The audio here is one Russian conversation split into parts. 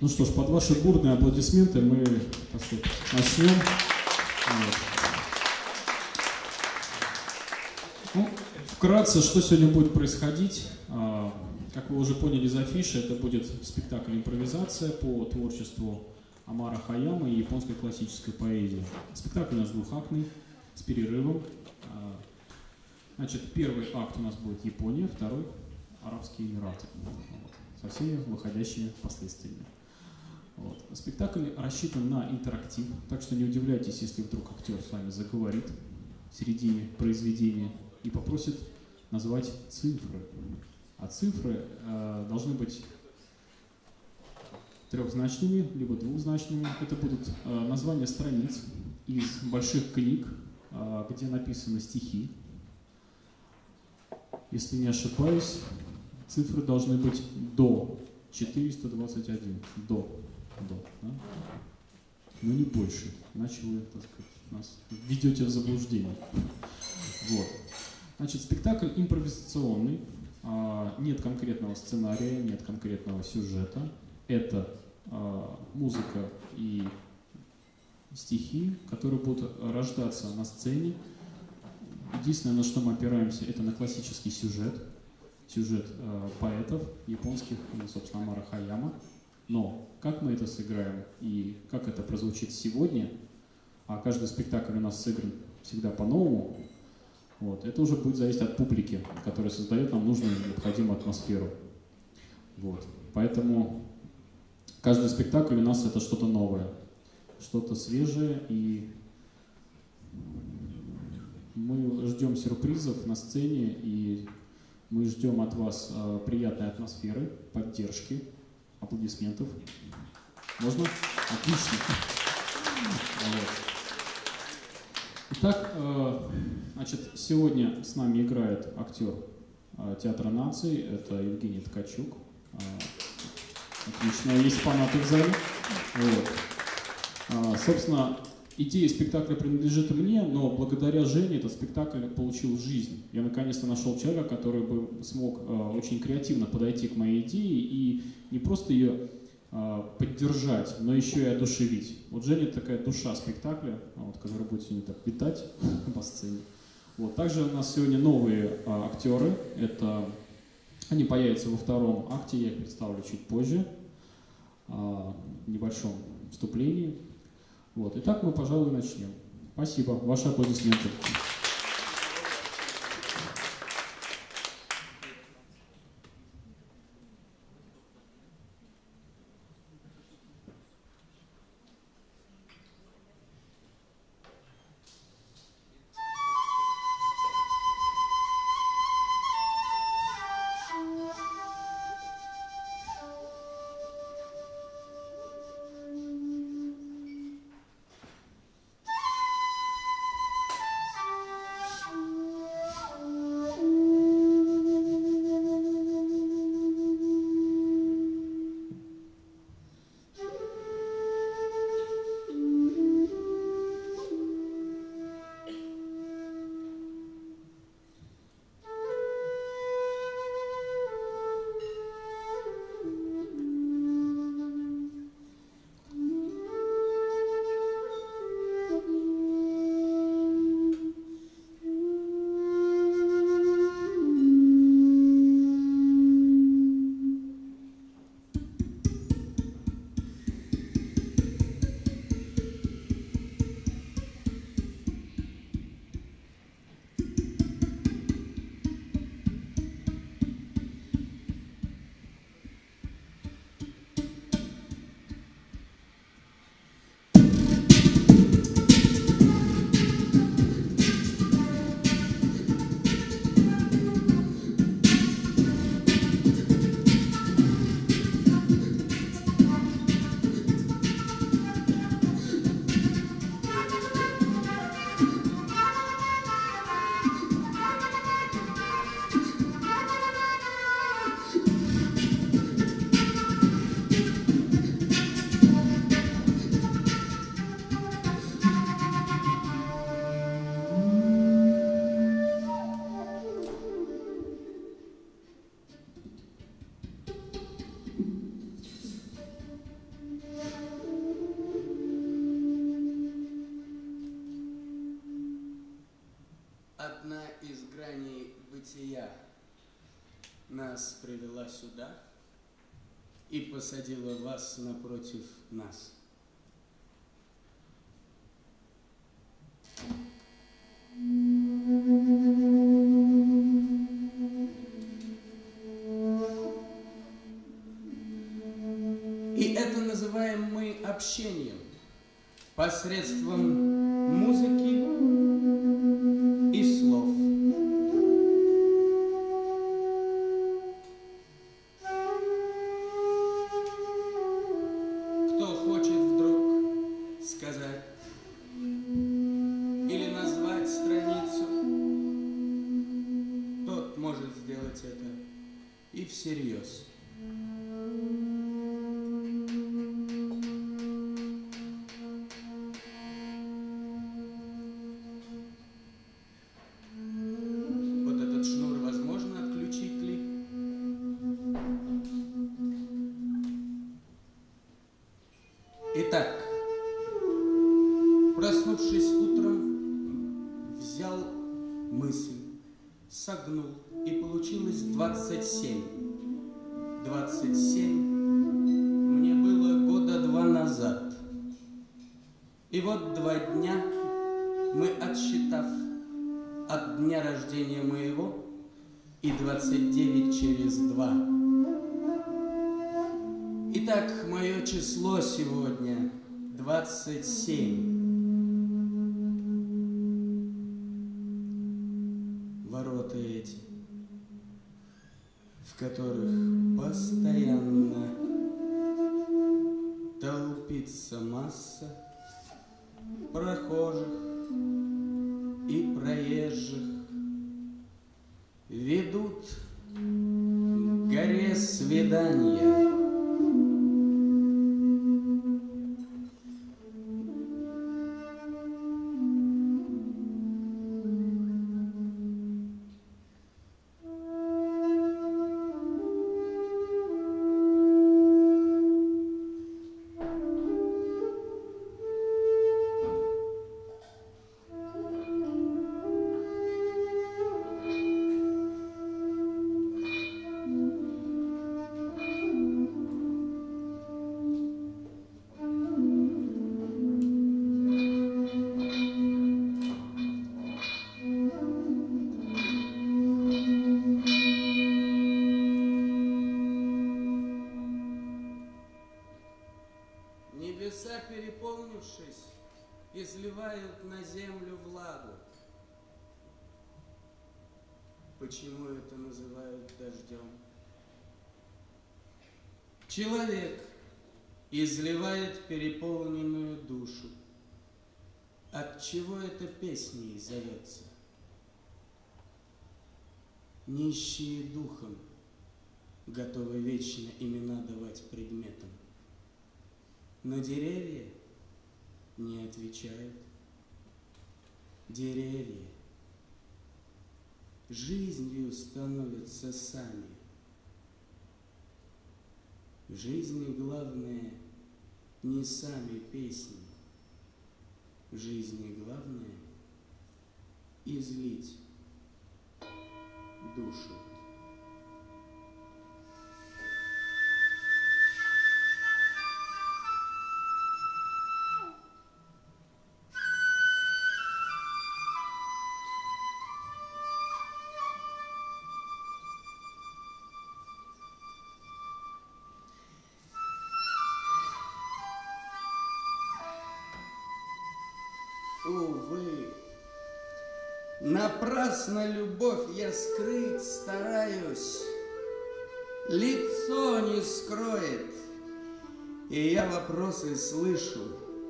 Ну что ж, под ваши бурные аплодисменты мы, так сказать, начнем. Вот. Ну, вкратце, что сегодня будет происходить. Как вы уже поняли из афиши, это будет спектакль-импровизация по творчеству Омара Хайяма и японской классической поэзии. Спектакль у нас двухактный, с перерывом. Значит, первый акт у нас будет Япония, второй – Арабские Эмираты. Вот, со всеми выходящими последствиями. Вот. Спектакль рассчитан на интерактив, так что не удивляйтесь, если вдруг актер с вами заговорит в середине произведения и попросит назвать цифры. А цифры должны быть трехзначными, либо двухзначными. Это будут названия страниц из больших книг, где написаны стихи. Если не ошибаюсь, цифры должны быть до 421. До, да? Но не больше, иначе вы, так сказать, нас введете в заблуждение. Вот. Значит, спектакль импровизационный. Нет конкретного сценария, нет конкретного сюжета. Это музыка и стихи, которые будут рождаться на сцене. Единственное, на что мы опираемся, это на классический сюжет. Сюжет поэтов японских, собственно, Омара Хайяма. Но как мы это сыграем и как это прозвучит сегодня, а каждый спектакль у нас сыгран всегда по-новому, вот, это уже будет зависеть от публики, которая создает нам нужную необходимую атмосферу. Вот. Поэтому каждый спектакль у нас это что-то новое, что-то свежее, и мы ждем сюрпризов на сцене, и мы ждем от вас приятной атмосферы, поддержки, аплодисментов. Можно? Отлично. Вот. Итак, значит, сегодня с нами играет актер Театра наций, это Евгений Ткачук. Отлично, есть фанаты в зале. Вот. Собственно, идея спектакля принадлежит мне, но благодаря Жене этот спектакль получил жизнь. Я наконец-то нашел человека, который бы смог очень креативно подойти к моей идее и не просто ее поддержать, но еще и одушевить. Вот Женя такая душа спектакля, вот, которая будет сегодня так витать по сцене. Вот. Также у нас сегодня новые актеры. Они появятся во втором акте, я их представлю чуть позже, в небольшом вступлении. Вот. Итак, мы, пожалуй, начнем. Спасибо. Ваши аплодисменты. нас привела сюда и посадила вас напротив нас. И это называем мы общением посредством музыки и слов. Кто хочет вдруг сказать или назвать страницу, тот может сделать это и всерьез. Вот этот шнур возможно отключить ли? Итак, проснувшись утром, взял мысль, согнул, и получилось 27. 27 мне было года 2 назад. И вот 2 дня мы, отсчитав от дня рождения моего, и 29 через 2. Итак, мое число сегодня 27. Ворота эти, в которых постоянно толпится масса прохожих и проезжих, ведут к горе свидания. Небеса, переполнившись, изливают на землю влагу. Почему это называют дождем? Человек изливает переполненную душу. От чего эта песней зовется? Нищие духом готовы вечно имена давать предметам. Но деревья не отвечают. Деревья жизнью становятся сами. В жизни главное не сами песни. В жизни главное излить душу. Увы, напрасно любовь я скрыть стараюсь, лицо не скроет, и я вопросы слышу: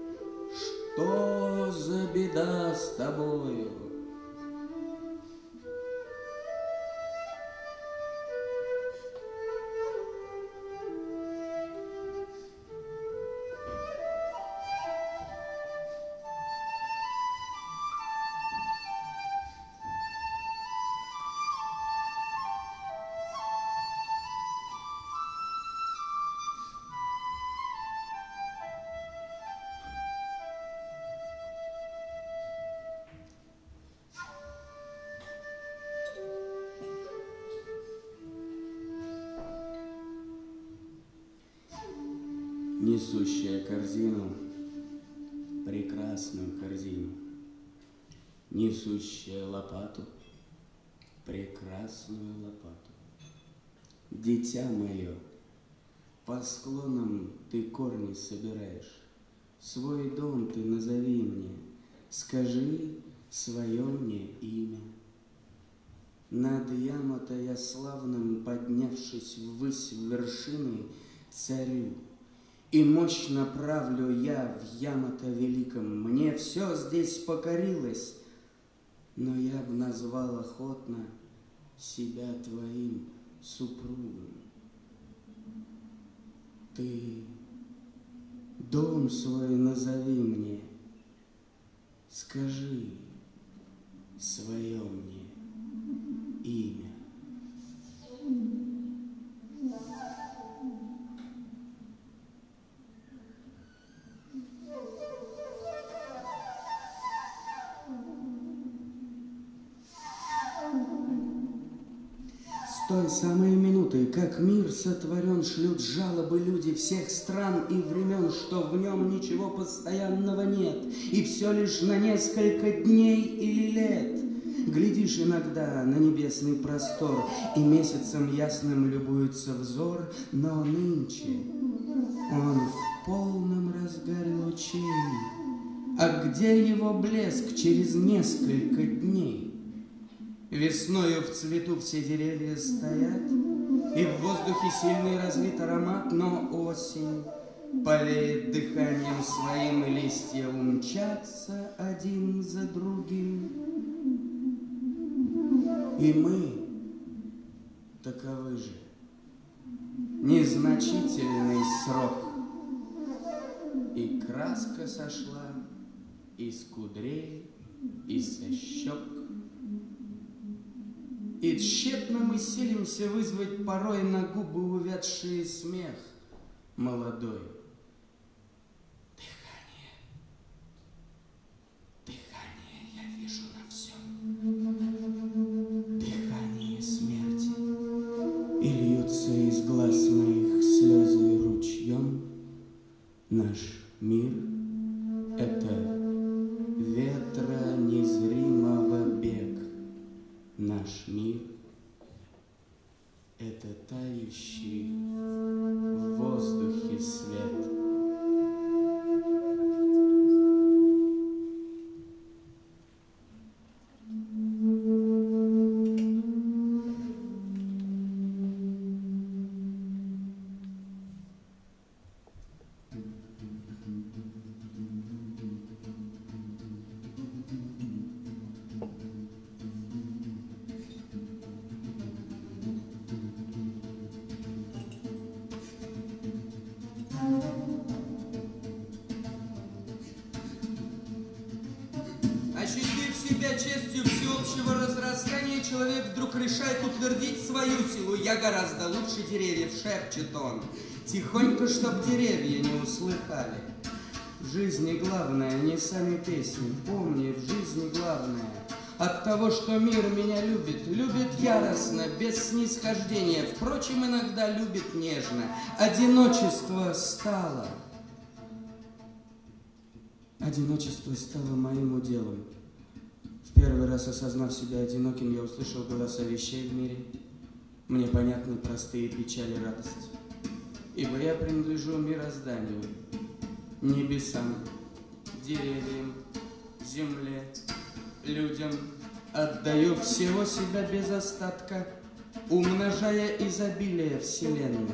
что за беда с тобою? несущая корзину, прекрасную корзину, несущая лопату, прекрасную лопату. Дитя мое, по склонам ты корни собираешь, свой дом ты назови мне, скажи свое мне имя. Над Ямато я славным, поднявшись ввысь вершины, царю, и мощно правлю я в Ямато великом. Мне все здесь покорилось, но я б назвал охотно себя твоим супругом. Ты дом свой назови мне, скажи свое мне имя. С той самой минуты, как мир сотворен, шлют жалобы люди всех стран и времен, что в нем ничего постоянного нет, и все лишь на несколько дней или лет. Глядишь иногда на небесный простор, и месяцем ясным любуется взор, но нынче он в полном разгаре лучей. А где его блеск через несколько дней? Весною в цвету все деревья стоят, и в воздухе сильный разлит аромат, но осень повеет дыханием своим, и листья умчатся один за другим. И мы таковы же. Незначительный срок, и краска сошла из кудрей и со щек. И тщетно мы силимся вызвать порой на губы увядший смех молодой. Дыхание я вижу на всем. Дыхание смерти. И льются из глаз моих слезы ручьем. Наш мир — это ветра незримого бег. Наш мир — это тающий в воздухе свет. Ощутив себя честью всеобщего разрастания, человек вдруг решает утвердить свою силу. Я гораздо лучше деревьев, шепчет он, тихонько, чтоб деревья не услыхали. В жизни главное не сами песни, помни, в жизни главное от того, что мир меня любит, любит яростно, без снисхождения, впрочем, иногда любит нежно. Одиночество стало моим уделом. В первый раз, осознав себя одиноким, я услышал голоса вещей в мире. Мне понятны простые печали и радость, ибо я принадлежу мирозданию, небесам, деревьям, земле, людям. Отдаю всего себя без остатка, умножая изобилие вселенной.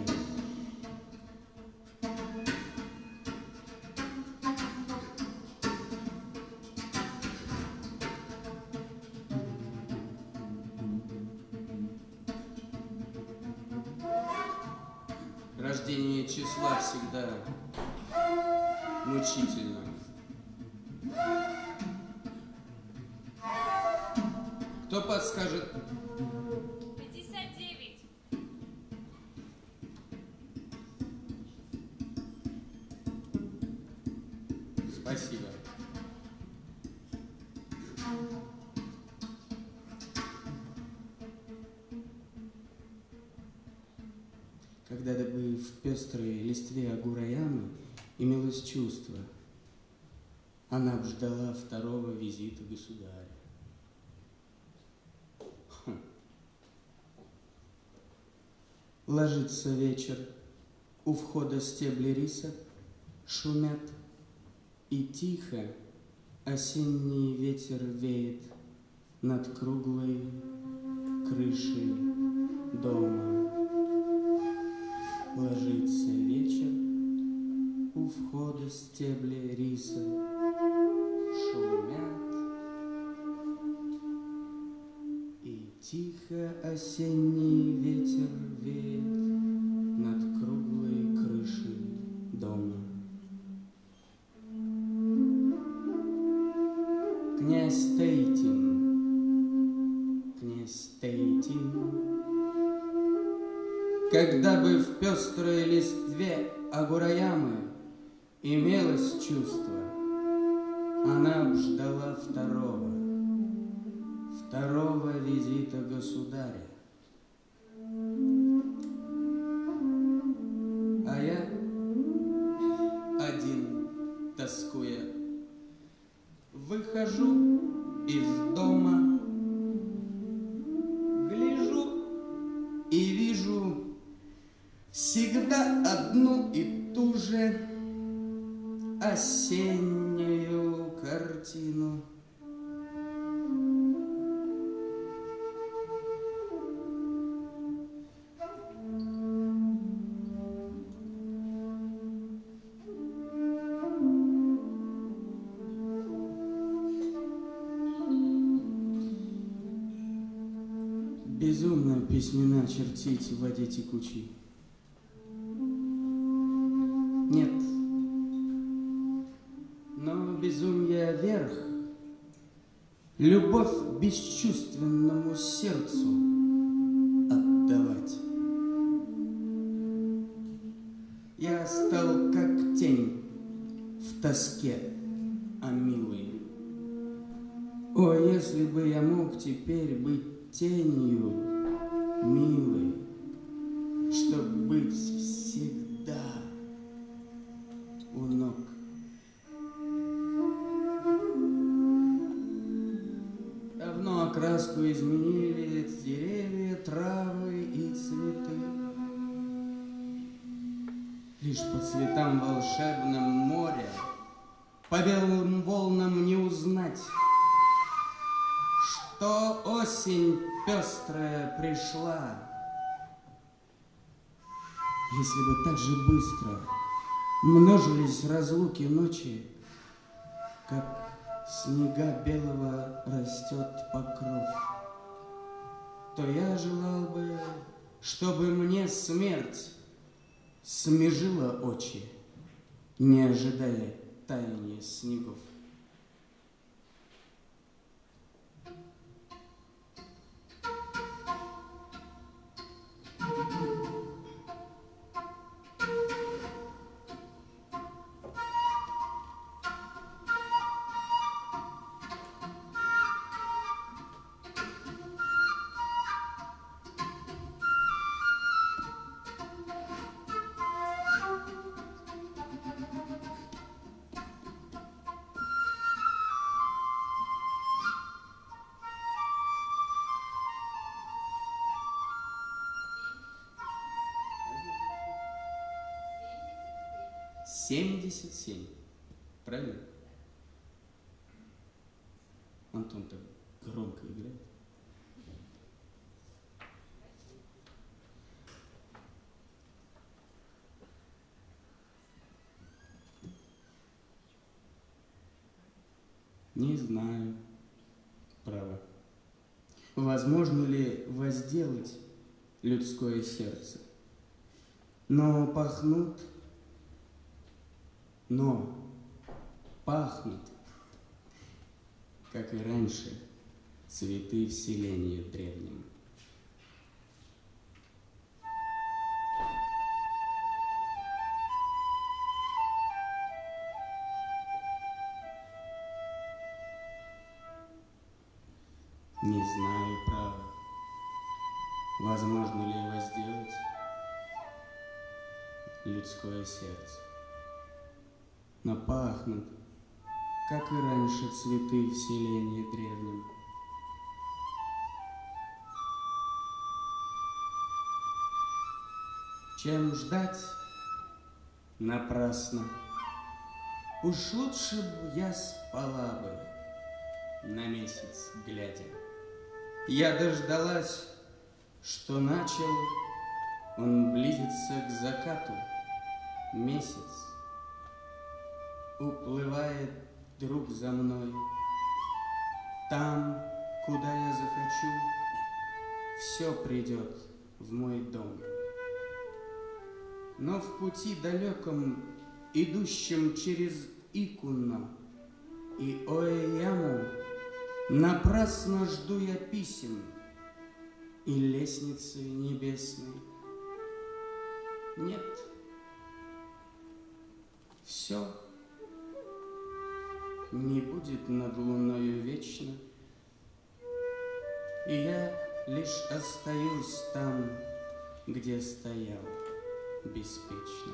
Рождение числа всегда мучительно. Кто подскажет? 59. Спасибо. Когда-то бы в пестрой листве агураямы имелось чувство. Она б ждала второго визита государя. Ложится вечер, у входа стебли риса шумят, и тихо осенний ветер веет над круглой крышей дома. Ложится вечер, у входа стебли риса шумят, и тихо осенний ветер веет над круглой крышей дома. Князь Тейтин, когда бы в пестрой листве агураямы имелось чувство, она б ждала второго визита государя. А я один, тоскуя, выхожу из дома, гляжу и вижу всегда одну и ту же осеннюю картину. Безумно письмена чертить в воде текучей. Нет, но безумие верх, любовь бесчувственному сердцу отдавать. Я стал как тень в тоске, а милый. О, если бы я мог теперь быть тенью, милый, чтоб быть всегда у ног. Давно окраску изменили деревья, травы и цветы. Лишь по цветам волшебном моря, по белым волнам не узнать, что осень пестрая пришла. Если бы так же быстро множились разлуки ночи, как снега белого растет покров, то я желал бы, чтобы мне смерть смежила очи, не ожидая таяния снегов. Семьдесят семь. Правильно? Антон так громко играет. Не знаю, право. Возможно ли возделать людское сердце? Но пахнут, как и раньше, цветы в селении древнем. Не знаю, право, возможно ли возделать людское сердце. Но пахнут, как и раньше, цветы в селении древнем. Чем ждать напрасно? Уж лучше б я спала бы, на месяц глядя. Я дождалась, что начал он близится к закату. Месяц уплывает друг за мной. Там, куда я захочу, все придет в мой дом. Но в пути далеком, идущем через Икуно и Оэяму, напрасно жду я писем и лестницы небесной. Нет, все не будет над луною вечно, и я лишь остаюсь там, где стоял беспечно.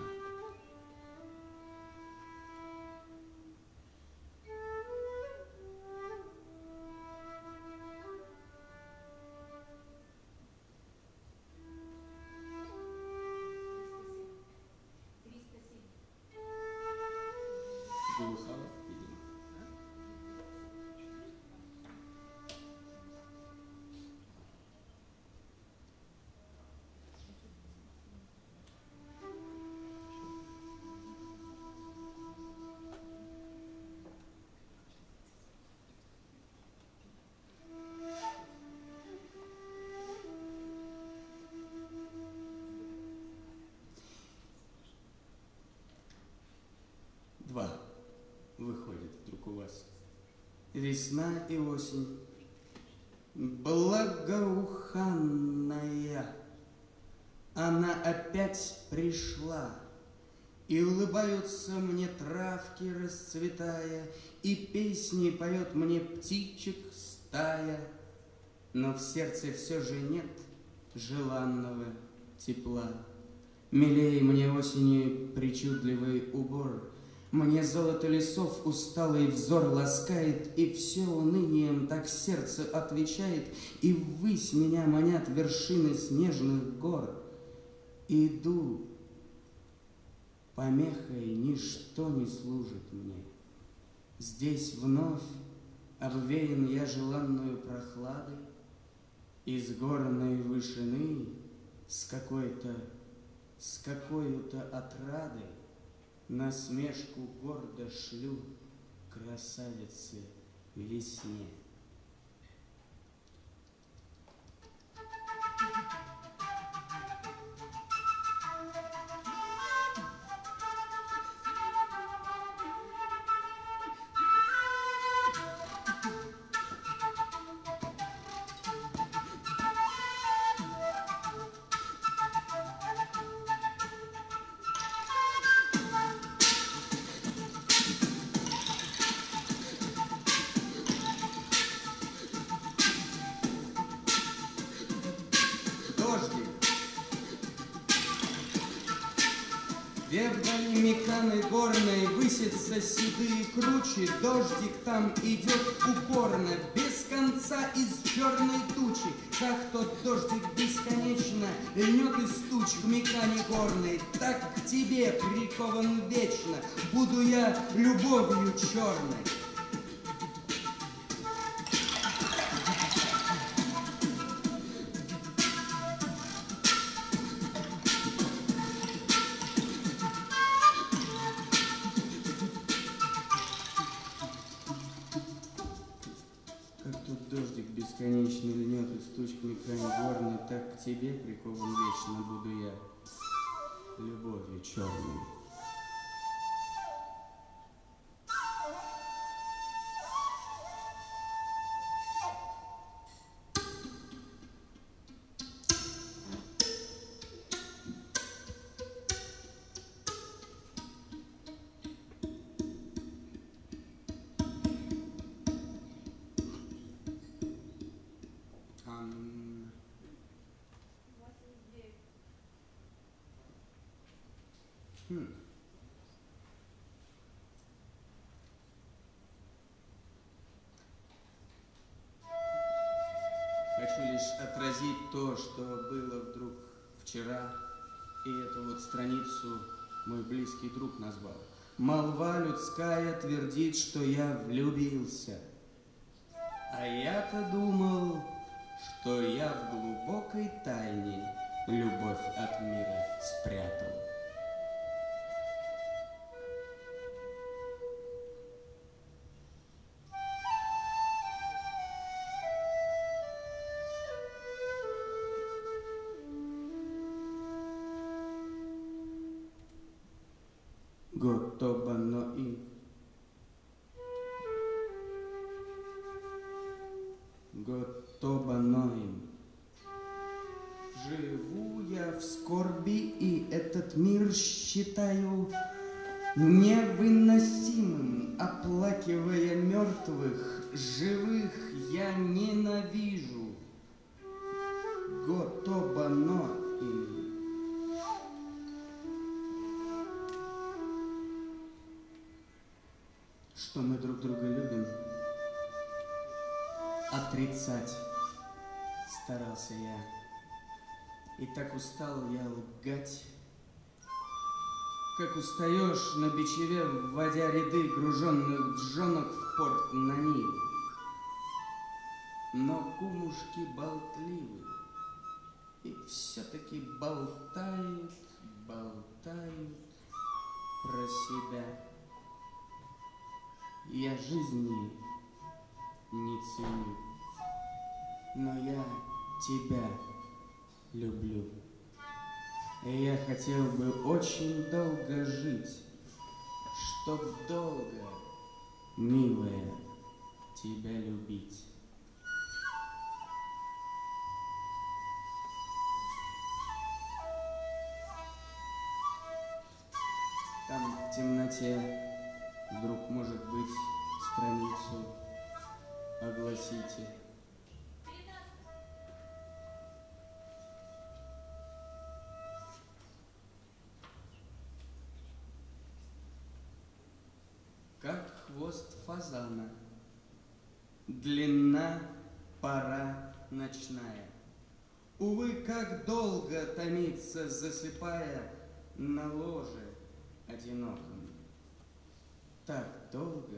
Глухало, видимо. Два выходит вдруг у вас. Весна и осень, благоуханная, она опять пришла, и улыбаются мне травки, расцветая, и песни поет мне птичек стая, но в сердце все же нет желанного тепла. Милей мне осенью причудливый убор, мне золото лесов усталый взор ласкает, и все унынием так сердце отвечает, и ввысь меня манят вершины снежных гор. Иду, помехой ничто не служит мне. Здесь вновь обвеян я желанную прохладой, из горной вышины с какой-то отрадой насмешку гордо шлю красавице весне. Где вдали меканы горной высятся седые кручи, дождик там идет упорно, без конца из черной тучи. Как тот дождик бесконечно льнет из туч к мекане горной, так к тебе прикован вечно буду я любовью черной. Бесконечно льнет из туч к мекане горной, так к тебе прикован вечно буду я любовью черной. Хочу лишь отразить то, что было вдруг вчера, и эту вот страницу мой близкий друг назвал. Молва людская твердит, что я влюбился, а я-то думал, что я в глубокой тайне любовь от мира спрятал. Готобаноим. Готобаноим. Живу я в скорби, и этот мир считаю невыносимым. Оплакивая мертвых, живых я ненавижу. Готобаноим. Что мы друг друга любим, отрицать старался я. И так устал я лгать, как устаешь на бичеве, вводя ряды груженных джонок в порт на Нил. Но кумушки болтливы, и все-таки болтают, болтают про себя. Я жизни не ценю, но я тебя люблю. И я хотел бы очень долго жить, чтоб долго, милая, тебя любить. Там в темноте вдруг, может быть, страницу огласите. Как хвост фазана, длинна пора ночная. Увы, как долго томиться, засыпая на ложе одиноком. Так долго,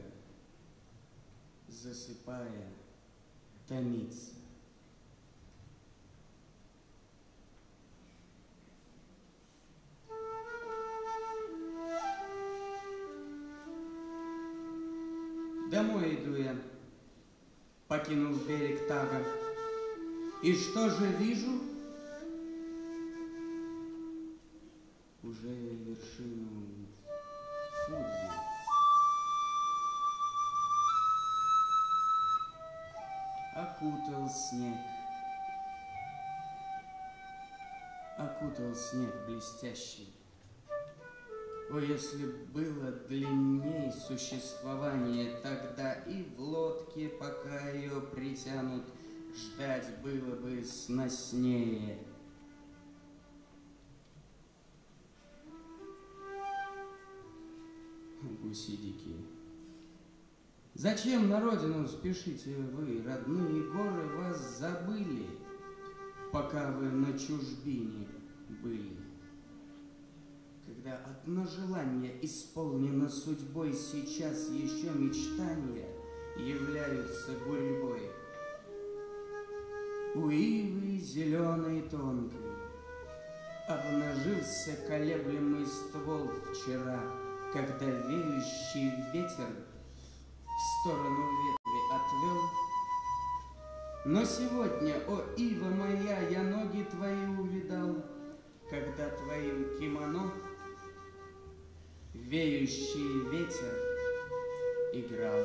засыпая, томиться. Домой иду я, покинув берег Тага. И что же вижу? Уже вершину Фудзи. Окутал снег блестящий. О, если б было длинней существование, тогда и в лодке, пока ее притянут, ждать было бы сноснее. Гуси дикие. Зачем на родину спешите вы? Родные горы вас забыли, пока вы на чужбине были. Когда одно желание исполнено судьбой, сейчас еще мечтания являются гурьбой. У ивы зеленой тонкой обнажился колеблемый ствол вчера, когда веющий ветер в сторону ветви отвел. Но сегодня, о ива моя, я ноги твои увидал, когда твоим кимоно веющий ветер играл.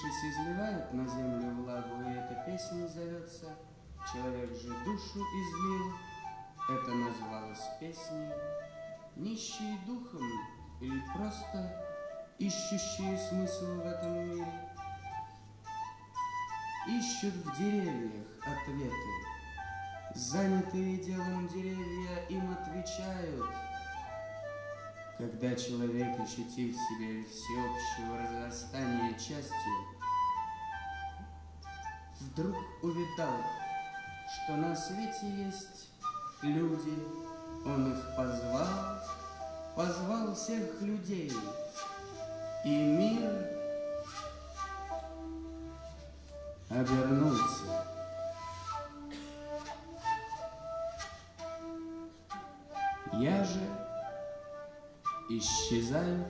напившись, изливает на землю влагу, и эта песня зовется «Человек же душу излил». Это называлось песней. Нищие духом или просто ищущие смысл в этом мире ищут в деревьях ответы. Занятые делом деревья им отвечают. Когда человек, ощутив в себе всеобщего разрастания частью, вдруг увидал, что на свете есть люди, он их позвал всех людей, и мир обернулся. Я же исчезаю.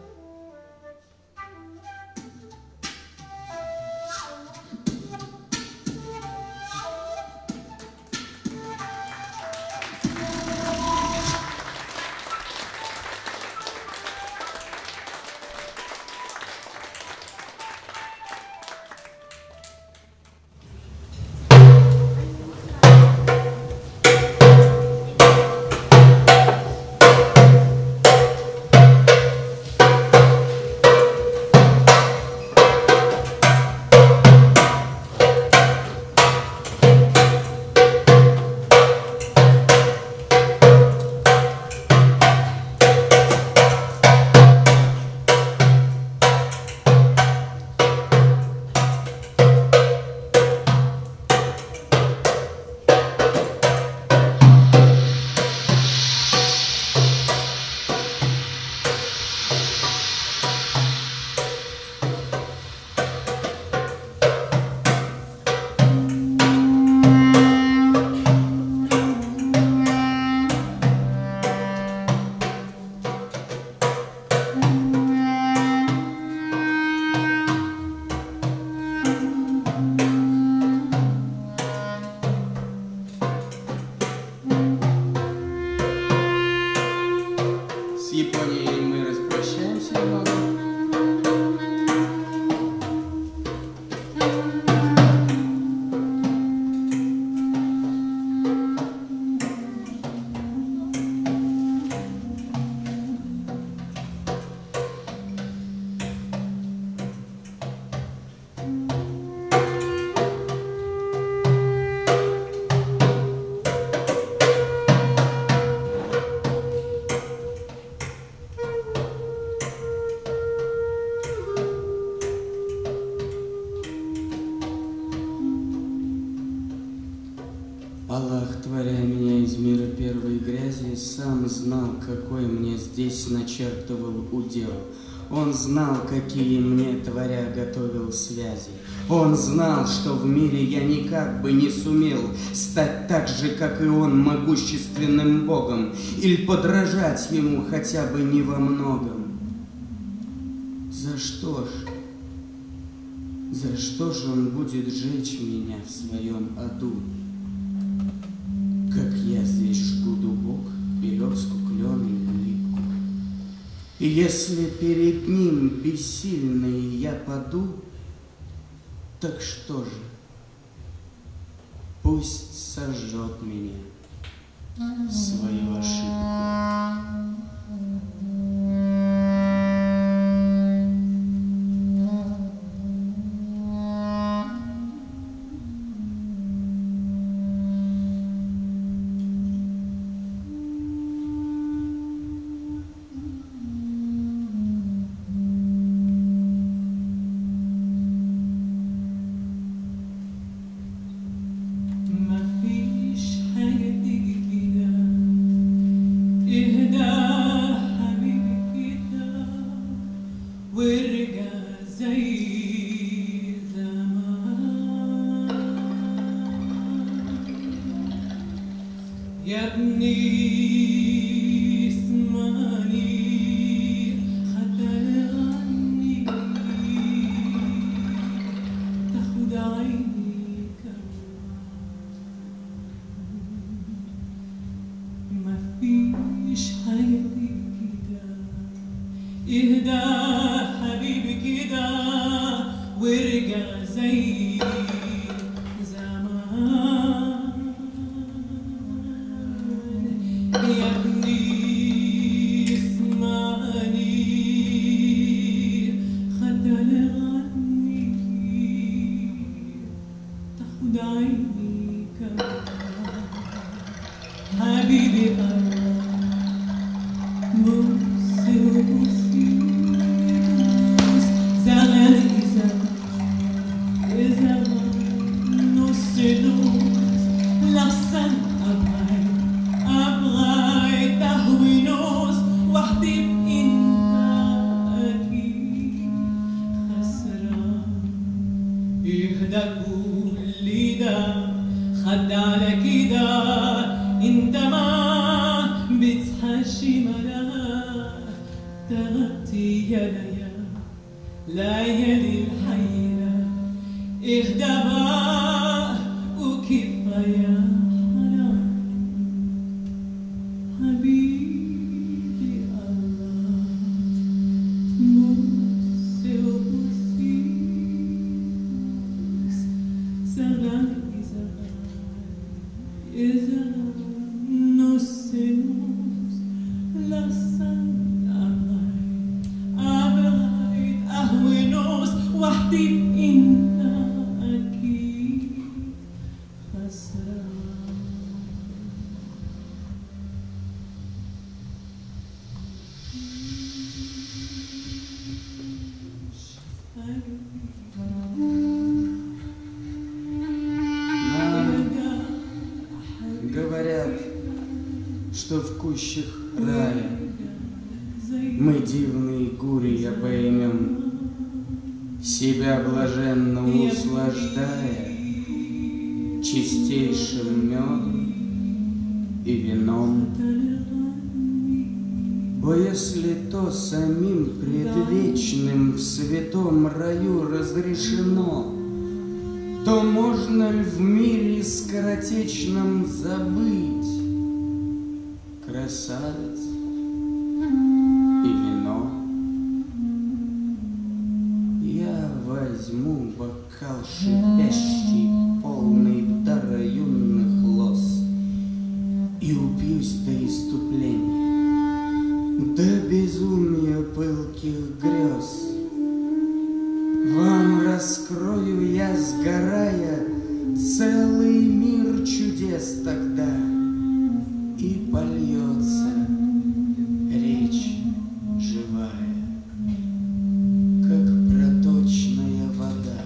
С Японией мы распрощаемся немного. Аллах, творя меня из мира первой грязи, сам знал, какой мне здесь начертывал удел. Он знал, какие мне, творя, готовил связи. Он знал, что в мире я никак бы не сумел стать так же, как и он, могущественным Богом, или подражать ему хотя бы не во многом. За что ж он будет жечь меня в своем аду? Как я здесь жгу дубок, березку, клен и липку. И если перед ним бессильный я паду, так что же? Пусть сожжет меня свою ошибку. اهدى حبيبي كده وارجع زي زمان يا ابني اسمعني خدل عني تاخد عيني كمان حبيبي بص وبصي زمان إذا نص لحسن أبغى تهوي نص وحدي انت أكيد خسران يهدى كل ده خد على كده انت ما بتصحاش ملاك تغطي يا ليالي الحيرة اهدى بقى وكفاية حرام حبيبي الله بص وبصي زمان إذا نص لسان أبغيت أهوي نص وحدي انت أكيد خسران Говорят, что в кущах рая мы дивные гурья поймем, себя блаженно услаждая чистейшим медом и вином. О, если то самим предвечным в святом раю разрешено, то можно ли в мире скоротечном забыть красавиц и вино? Я возьму бокал шипящий, полный дара юных лос, и упьюсь до иступления, до безумия пылких грез. Вам раскрою я, сгорая, целый мир чудес тогда, и польется речь живая, как проточная вода.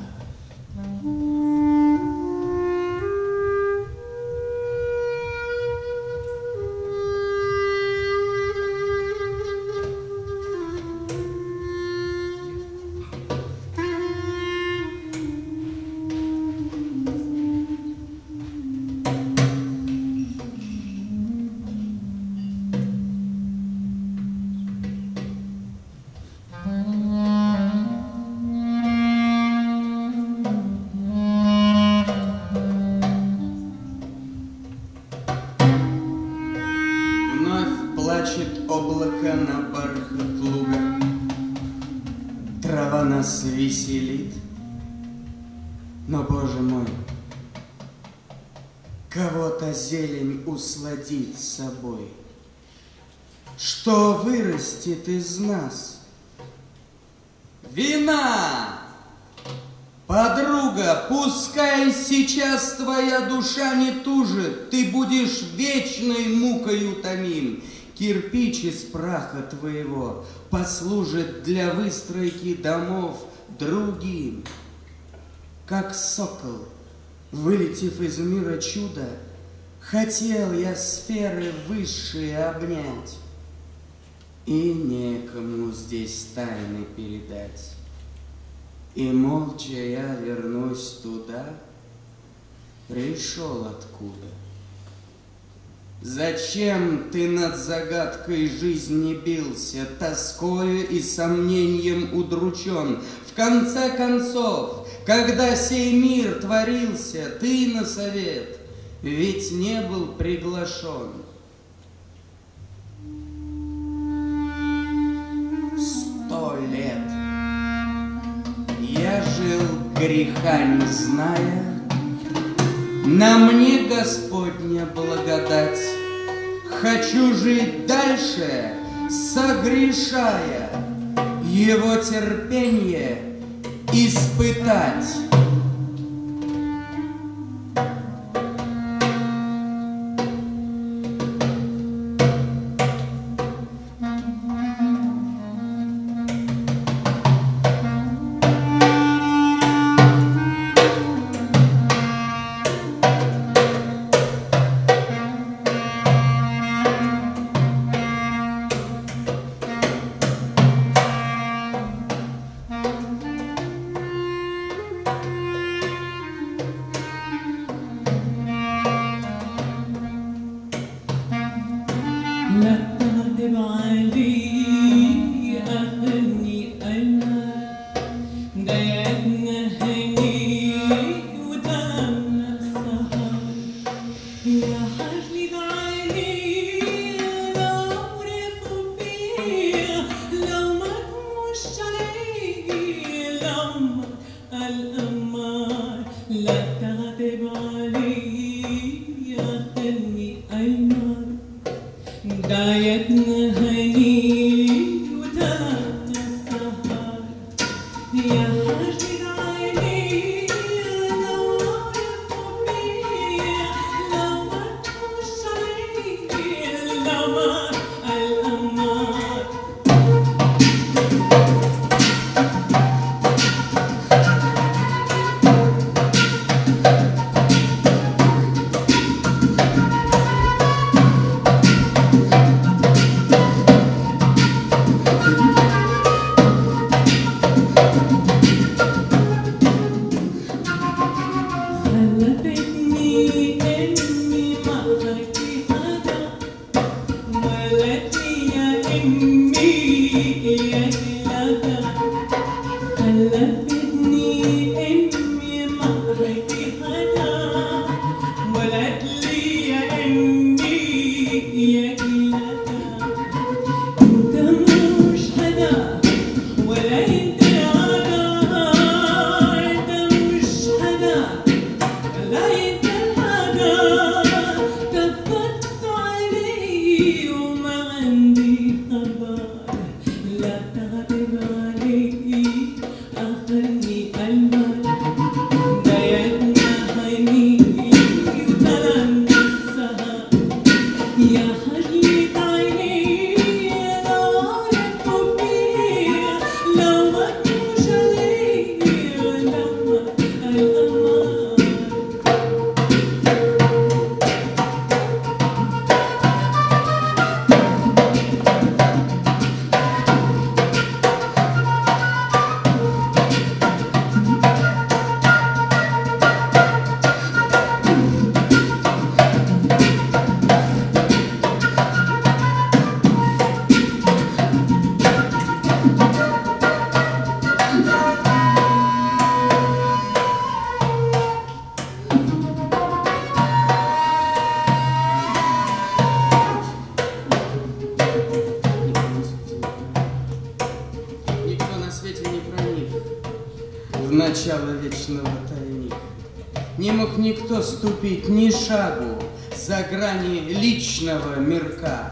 Облако на бархат луга, трава нас веселит, но, Боже мой, кого-то зелень усладит собой. Что вырастет из нас? Вина! Подруга, пускай сейчас твоя душа не тужит, ты будешь вечной мукой утомим. Кирпич из праха твоего послужит для выстройки домов другим. Как сокол, вылетев из мира чуда, хотел я сферы высшие обнять, и некому здесь тайны передать. И молча я вернусь туда, пришел откуда. Зачем ты над загадкой жизни бился, тоскою и сомнением удручен? В конце концов, когда сей мир творился, ты на совет ведь не был приглашен. 100 лет Я жил, греха не зная, на мне Господня благодать. Хочу жить дальше, согрешая, Его терпение испытать. Начало вечного тайника. Не мог никто ступить ни шагу за грани личного мирка.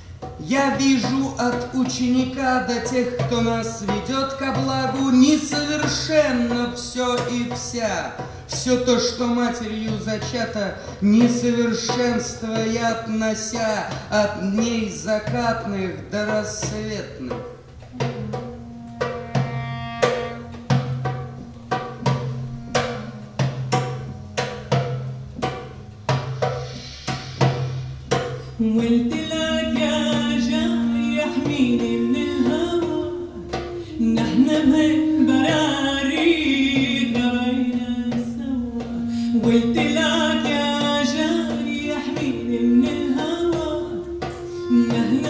Я вижу от ученика до тех, кто нас ведет ко благу, несовершенно все и вся. Все то, что матерью зачато, несовершенство я относя от дней закатных до рассветных. قلت لك يا جاي يحميني من الهوى نحن بهالبراريق ربينا سوا. قلت لك يا جاي يحميني من الهوى نحن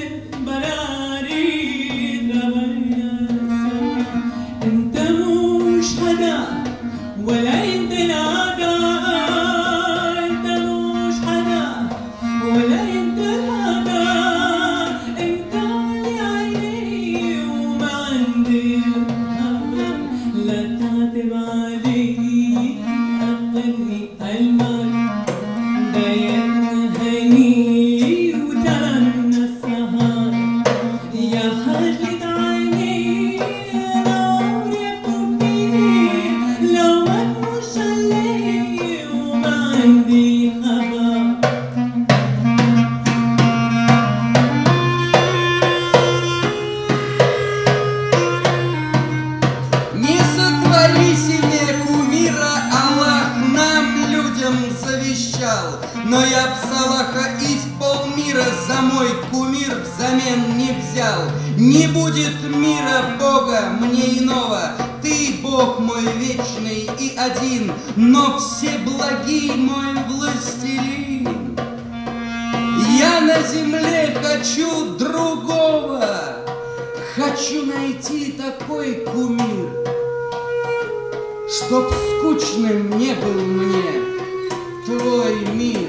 بهالبراريق ربينا سوا. انت مش حدا ولا انت العدا، انت مش حدا ولا انت الهدى، انت اللي عيني وما عندي الهدى. لا молчал, но я б Салаха из полмира за мой кумир взамен не взял. Не будет мира Бога мне иного, ты, Бог мой вечный и один, но всеблагий мой властелин. Я на земле хочу другого, хочу найти такой кумир, чтоб скучным не был мне твой мир.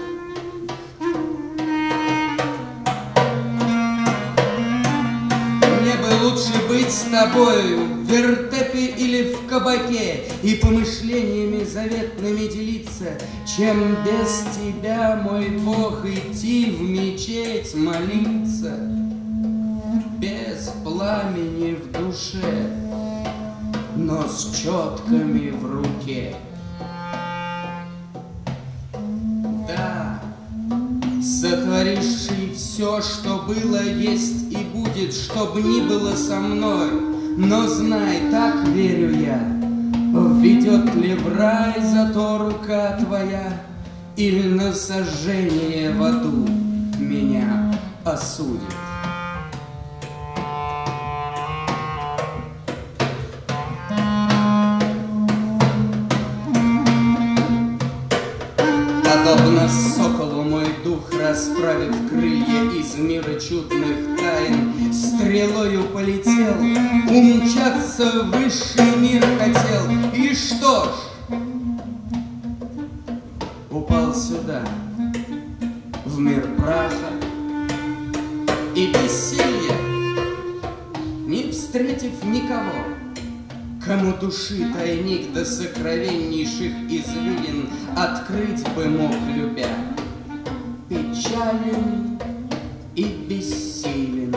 Мне бы лучше быть с тобой в вертепе или в кабаке и помышлениями заветными делиться, чем без тебя, мой Бог, идти в мечеть молиться. Без пламени в душе, но с четками в руке. Да, сотворивший все, что было, есть и будет, чтоб ни было со мной. Но знай, так верю я, введет ли в рай зато рука твоя, или на сожжение в аду меня осудит. Подобно соколу мой дух, расправив крылья из мира чудных тайн, стрелою полетел, умчаться в высший мир хотел. И что ж, упал сюда, в мир праха и бессилья, не встретив никого, кому души тайник до сокровеннейших извилин открыть бы мог, любя. Печален и бессилен.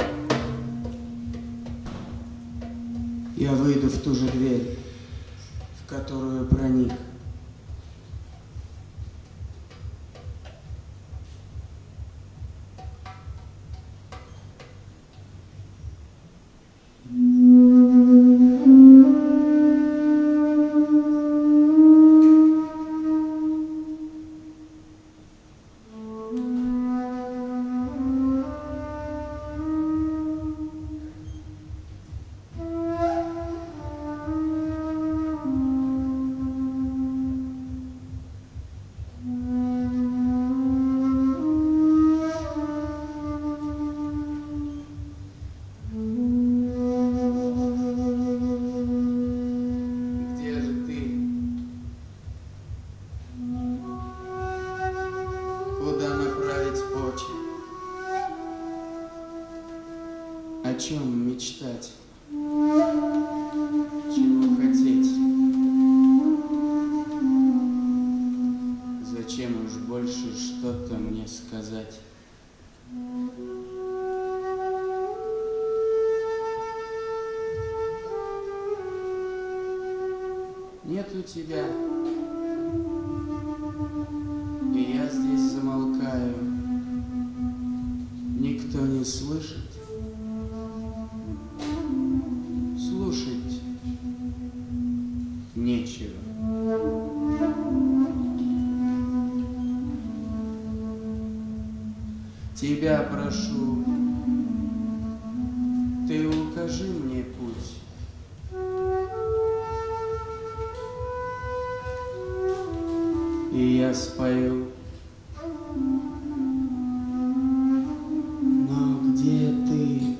Я выйду в ту же дверь, в которую проник. О чем мечтать? Чего хотеть? Зачем уж больше что-то мне сказать? Нету тебя, и я здесь замолкаю. Никто не слышит. Слушать нечего. Тебя прошу, ты укажи мне путь. И я спою. Но где ты?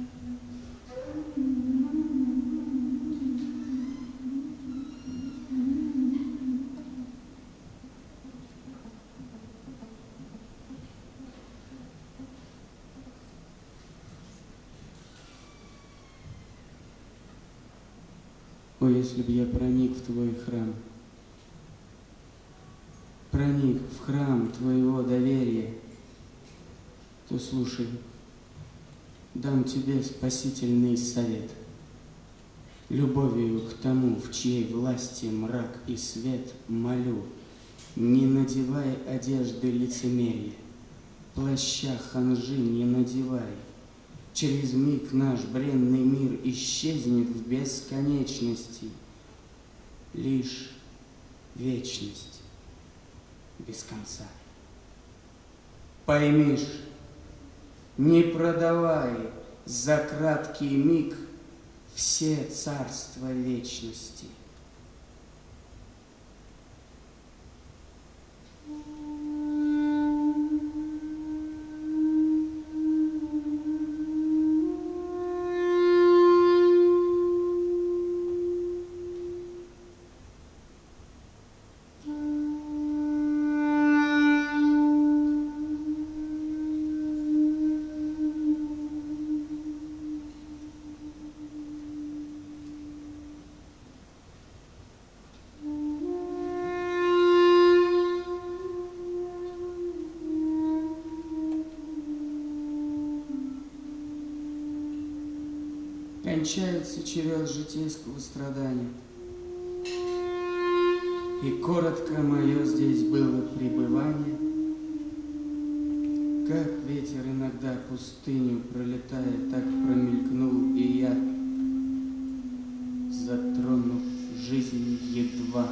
О, если б я проник в твой храм, проник в храм твоего доверия, то слушай, дам тебе спасительный совет. Любовью к тому, в чьей власти мрак и свет, молю, не надевай одежды лицемерия, плаща ханжи не надевай. Через миг наш бренный мир исчезнет в бесконечности, лишь вечность без конца. Поймишь, не продавай за краткий миг все царства вечности. Кончается черед житейского страдания. И коротко мое здесь было пребывание. Как ветер иногда пустыню пролетая, так промелькнул и я, затронув жизнь едва.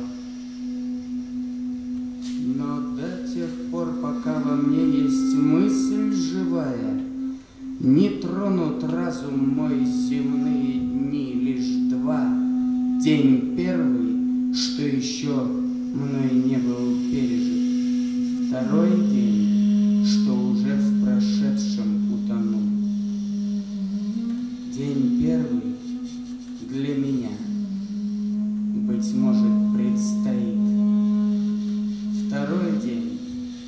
Но до тех пор, пока во мне есть мысль живая, не тронут разум мой земные дни, лишь два. День первый, что еще мной не был пережит. Второй день, что уже в прошедшем утонул. День первый для меня, быть может, предстоит. Второй день,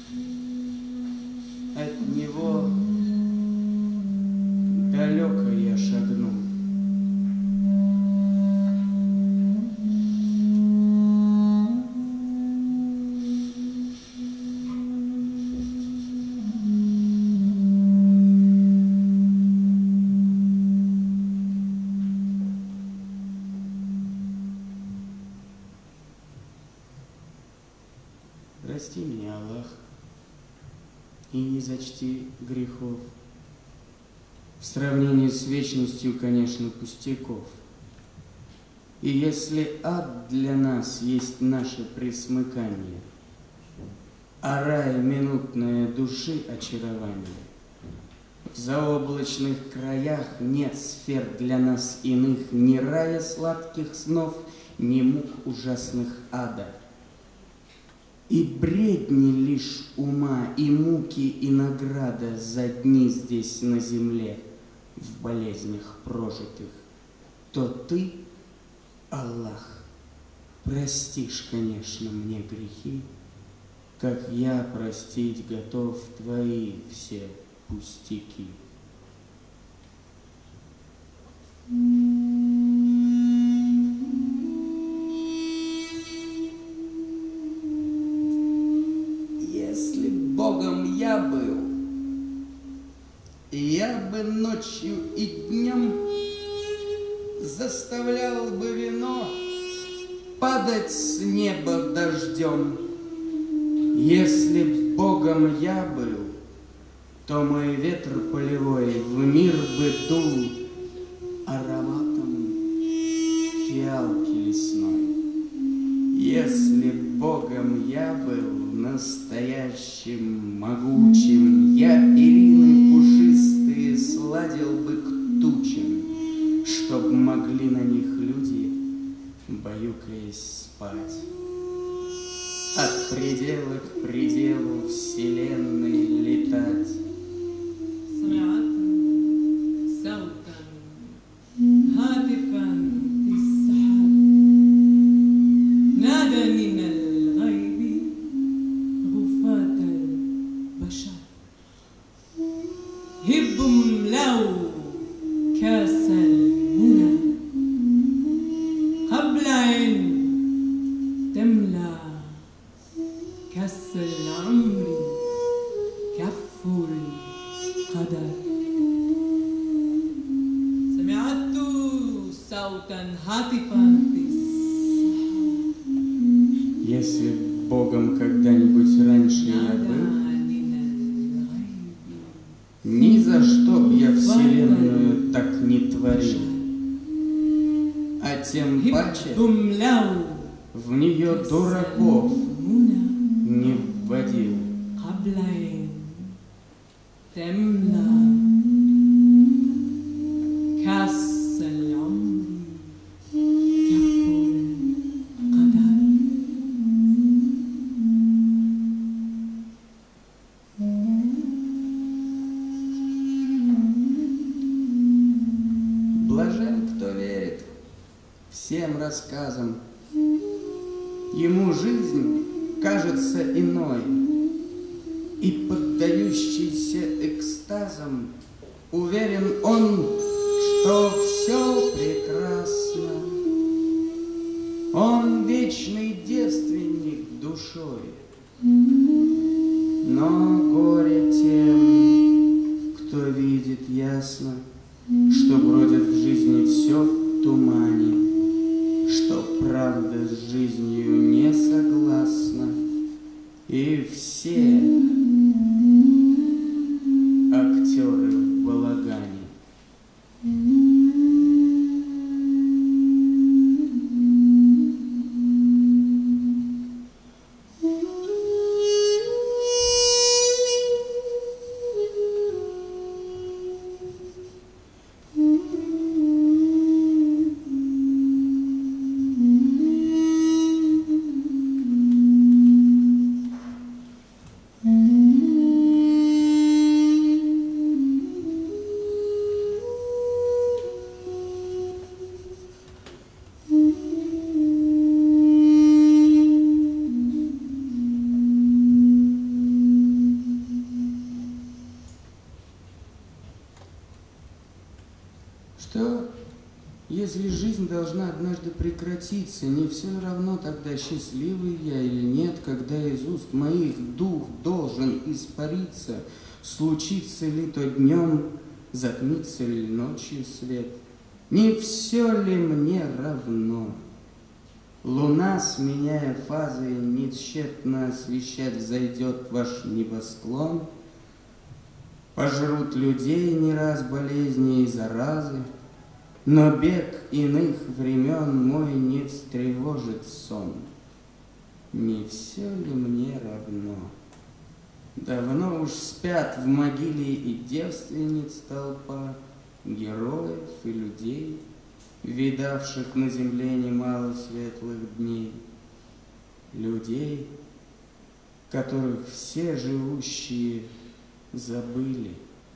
от него далеко я шагнул. Прости меня, Аллах, и не зачти грехов. В сравнении с вечностью, конечно, пустяков. И если ад для нас есть наше пресмыкание, а рай минутное души очарование, в заоблачных краях нет сфер для нас иных, ни рая сладких снов, ни мук ужасных ада. И бредни лишь ума, и муки, и награда за дни здесь на земле, в болезнях прожитых, то ты, Аллах, простишь, конечно, мне грехи, как я простить готов твои все пустяки. Если Богом я был, я бы ночью и днем заставлял бы вино падать с неба дождем. Если б Богом я был, то мой ветер полевой в мир бы дул ароматом фиалки лесной. Если б Богом я был настоящим, могучим, я перины пушистые сладил бы к тучам, чтоб могли на них люди, баюкаясь, спать. От предела к пределу вселенной летать. Если Богом когда-нибудь раньше я был, ни за что б я вселенную так не творил, а тем паче в нее дураков не вводил. قبلين تملى كأس العمر كف القدر. Блажен, кто верит всем рассказам. Ему жизнь кажется иной, и, поддающийся экстазам, уверен он, что все прекрасно. Он вечный девственник душой, но горе тем, кто видит ясно, что бродит в жизни все в тумане, что правда с жизнью не согласна, и все актеры в балагане. Что, если жизнь должна однажды прекратиться, не все равно тогда, счастливый я или нет, когда из уст моих дух должен испариться, случится ли то днем, затмится ли ночью свет? Не все ли мне равно? Луна, сменяя фазы, нетщетно освещать взойдет ваш небосклон. Пожрут людей не раз болезни и заразы, но бег иных времен мой не встревожит сон. Не все ли мне равно? Давно уж спят в могиле и девственниц толпа, героев и людей, видавших на земле немало светлых дней, людей, которых все живущие забыли.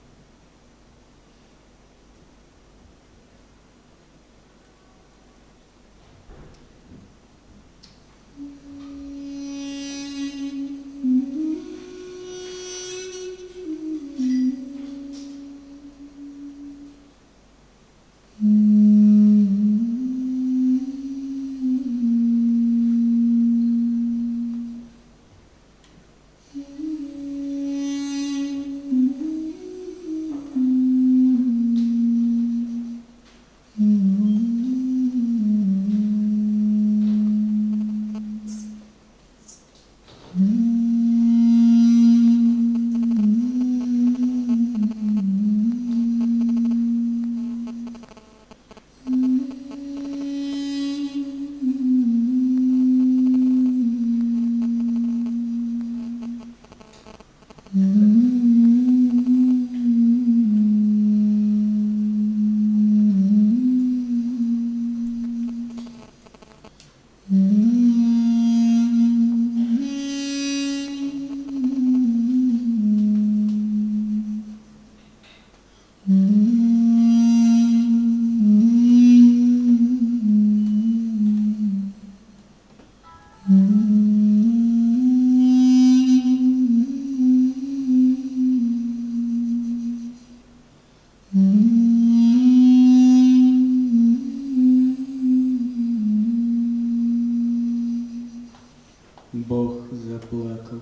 Бог заплакал,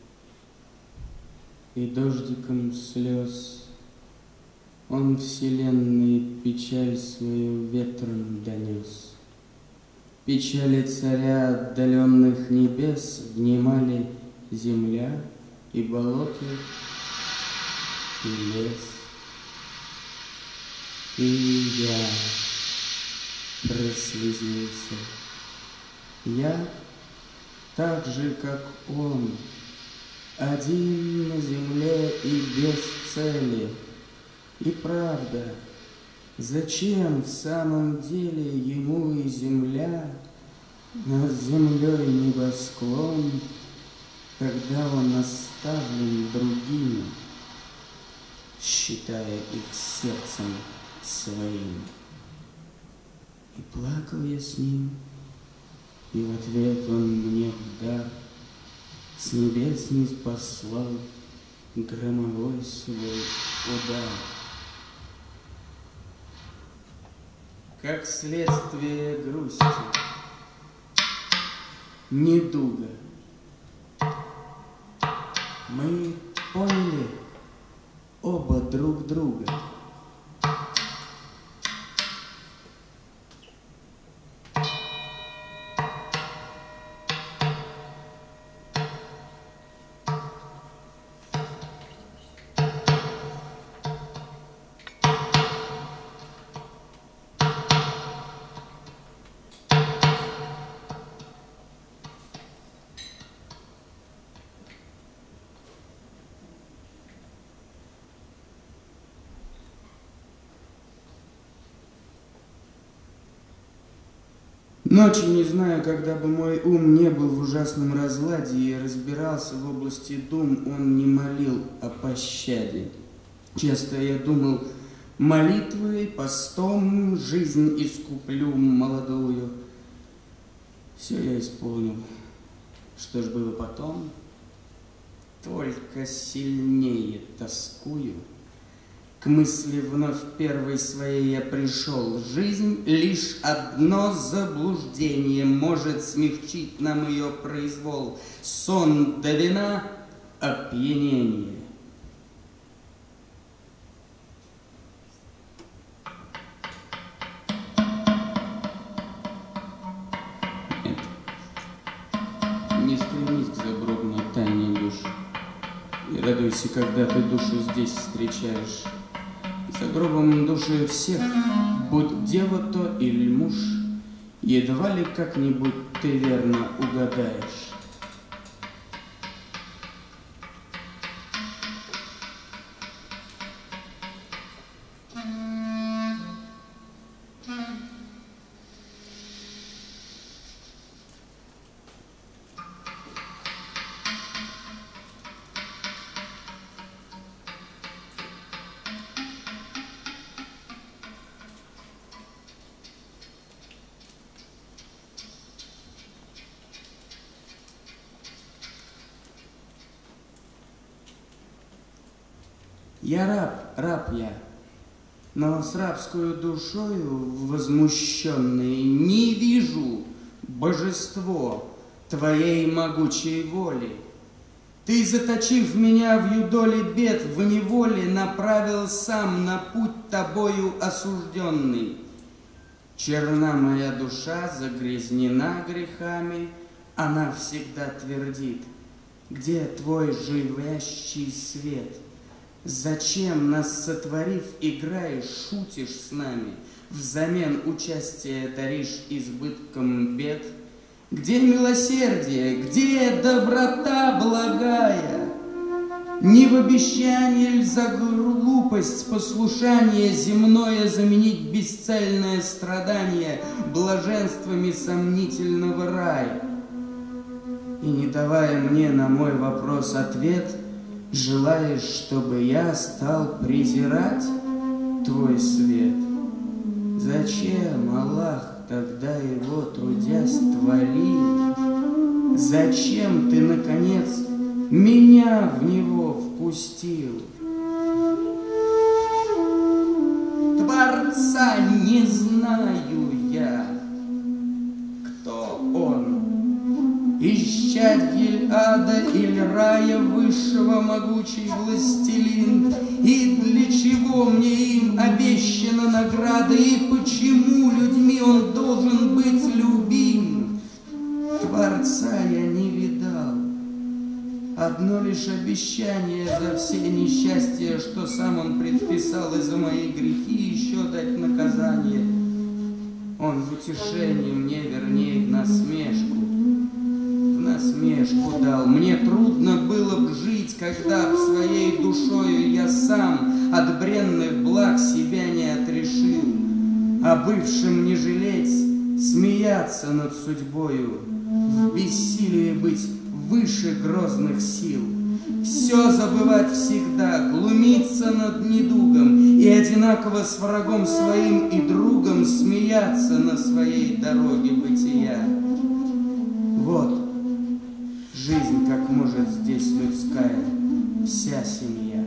и дождиком слез Он вселенной печаль свою ветром донес. Печали царя отдаленных небес внимали земля и болото, и лес. И я прослезился. Я так же, как он, один на земле и без цели. И правда, зачем в самом деле ему и земля, над землей небосклон, когда он оставлен другими, считая их сердцем своим? И плакал я с ним, и в ответ он мне в дар с небес ниспослал громовой свой удар. Как следствие грусти, недуга, мы поняли оба друг друга. Ночью не знаю, когда бы мой ум не был в ужасном разладе и разбирался в области дум, он не молил о пощаде. Часто я думал, молитвой, постом жизнь искуплю молодую. Все я исполнил. Что ж было потом? Только сильнее тоскую. К мысли вновь первой своей я пришел. Жизнь лишь одно заблуждение может смягчить нам ее произвол. Сон до вина, опьянение. Нет, не стремись к загробной тайне душ. И радуйся, когда ты душу здесь встречаешь. За гробом души всех, будь дева то или муж, едва ли как-нибудь ты верно угадаешь. Я раб я, но с рабскую душою возмущенной не вижу божество твоей могучей воли. Ты, заточив меня в юдоле бед, в неволе направил сам на путь тобою осужденный. Черна моя душа, загрязнена грехами, она всегда твердит: где твой живящий свет? Зачем, нас сотворив, играешь, шутишь с нами, взамен участия даришь избытком бед? Где милосердие, где доброта благая? Не в обещании ль за глупость послушание земное заменить бесцельное страдание блаженствами сомнительного рая? И не давая мне на мой вопрос ответ, желаешь, чтобы я стал презирать твой свет? Зачем, Аллах, тогда его трудясь творил? Зачем ты, наконец, меня в него впустил? Творца не знаю я, кто он. Исчадье ада или рая высшего могучий властелин? И для чего мне им обещана награда? И почему людьми он должен быть любим? Творца я не видал. Одно лишь обещание за все несчастья, что сам он предписал, и за мои грехи еще дать наказание. Он в утешение мне, вернее, в насмешку. В насмешку дал. Мне трудно было б жить, когда б своей душою я сам от бренных благ себя не отрешил, а бывшим не жалеть, смеяться над судьбою, в бессилии быть выше грозных сил, все забывать всегда, глумиться над недугом и одинаково с врагом своим и другом смеяться на своей дороге бытия. Вот жизнь, как может здесь людская, вся семья.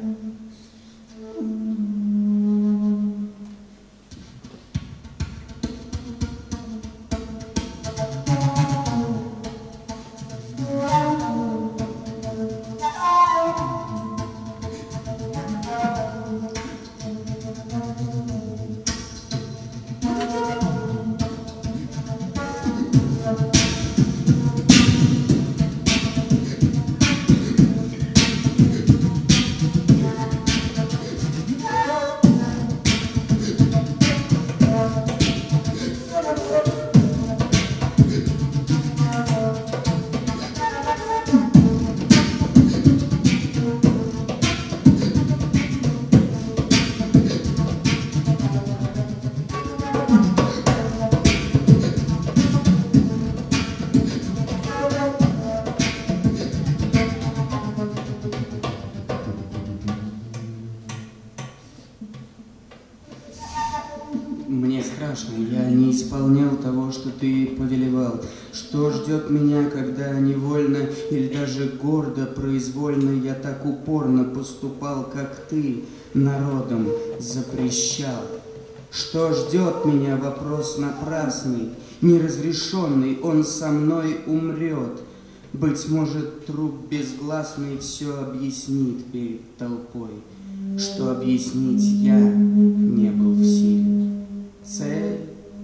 Мне страшно, я не исполнял того, что ты повелевал. Что ждет меня, когда невольно или даже гордо, произвольно я так упорно поступал, как ты народом запрещал? Что ждет меня, вопрос напрасный, неразрешенный, он со мной умрет. Быть может, труп безгласный все объяснит перед толпой, что объяснить я не был в силе. Цель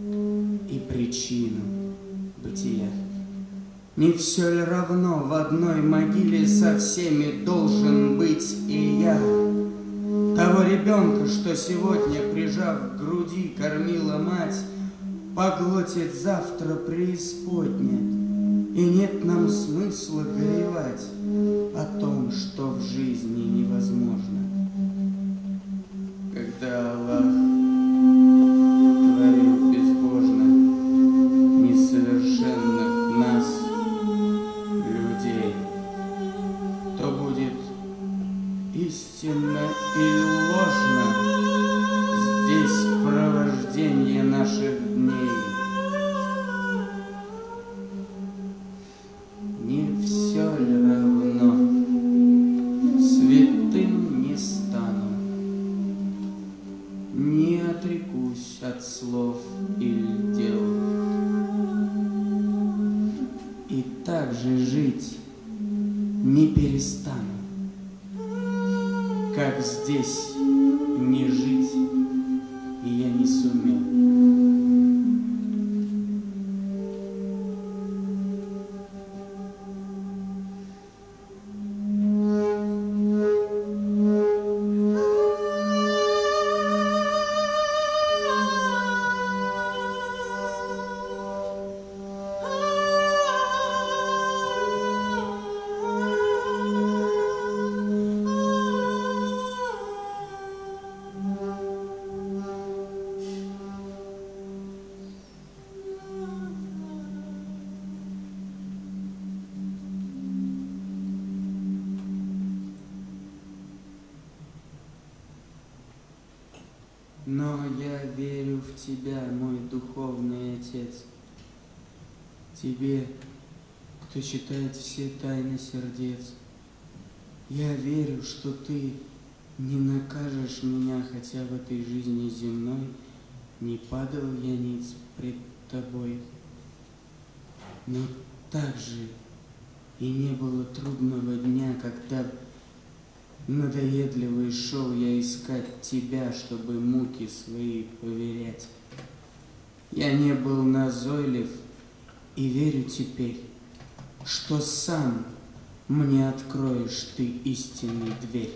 и причину бытия. Не все ли равно, в одной могиле со всеми должен быть и я? Того ребенка, что сегодня, прижав к груди, кормила мать, поглотит завтра преисподня, и нет нам смысла горевать о том, что в жизни невозможно. Когда Аллах творил безбожно несовершенных нас, людей, то будет истинно или ложно здесь провождение наших дней. Не все ли равно, святым не стану, не отрекусь от слов или дел. И так же жить не перестану, как здесь не жить я не сумел. Но я верю в Тебя, мой духовный Отец, Тебе, кто читает все тайны сердец. Я верю, что Ты не накажешь меня, хотя в этой жизни земной не падал я ниц пред Тобой. Но также и не было трудного дня, когда надоедливый шел я искать Тебя, чтобы муки свои поверять. Я не был назойлив и верю теперь, что сам мне откроешь Ты истинную дверь.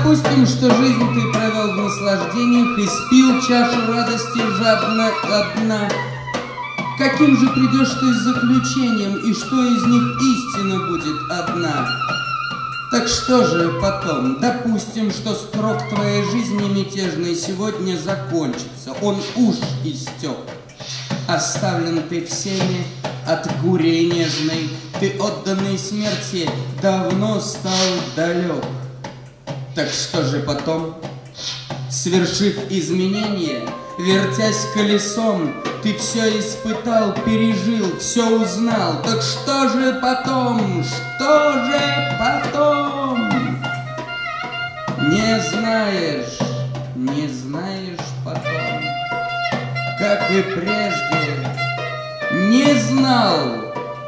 Допустим, что жизнь ты провел в наслаждениях и спил чашу радости жадно до дна. Каким же придешь ты с заключением, и что из них истина будет одна? Так что же потом? Допустим, что срок твоей жизни мятежной сегодня закончится. Он уж истек. Оставлен ты всеми от гурии нежной. Ты, отданный смерти, давно стал далек. Так что же потом? Свершив изменения, вертясь колесом, ты все испытал, пережил, все узнал. Так что же потом? Что же потом? Не знаешь потом, как и прежде не знал.